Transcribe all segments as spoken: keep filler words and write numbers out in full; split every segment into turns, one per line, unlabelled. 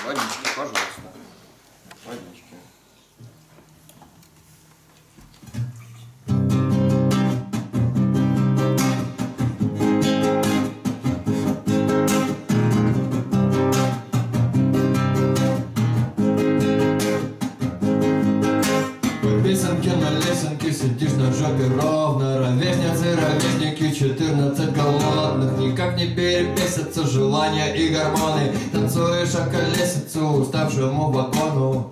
Водички, пожалуйста. Водички.
Песенки на лесенке, сидишь на жопе ровно. Ровесницы, ровесники, четырнадцать голодных. Никак не перебесятся желания и гормоны. Танцуешь околесицу уставшему вагону.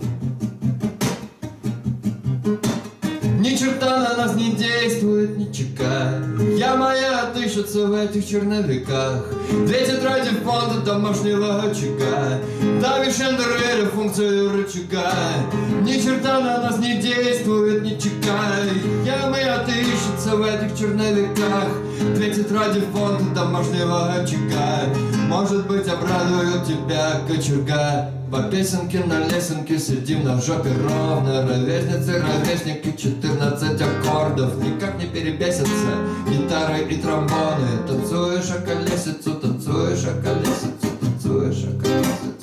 Ни черта на нас не действует, ни чека. Я моя отыщется в этих черновиках. Две тетради фонда домашнего очага. Давишь Enter или функцию рычага. Ни черта на нас не действует, ни чека. Я моя отыщется в этих черновиках. Две тетради фонда домашнего очага. Может быть, обрадует тебя кочерга. По песенке на лесенке сидим на жопе ровно. Ровесницы, ровесники, четырнадцать аккордов. Никак не перебесятся гитары и тромбоны. Танцуешь околесицу, танцуешь околесицу, танцуешь околесицу.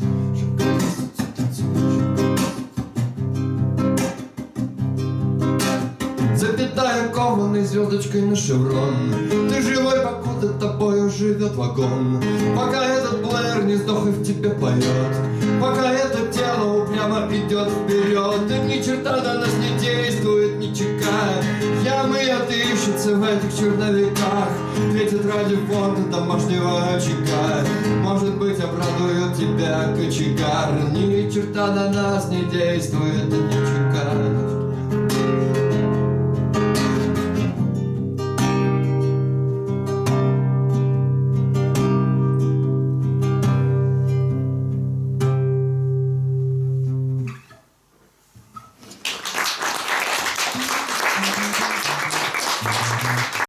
Запятая кованой звездочкой на шеврон. Ты живой, покуда тобою живет вагон. Пока этот плеер не сдох и в тебе поет. Пока это тело упрямо идет вперед. И ни черта на нас не действует, ни чека. Ямы отыщутся в этих черновиках. Две тетради фонда домашнего очага. Может быть, обрадует тебя кочегар. Ни черта на нас не действует, ни чека.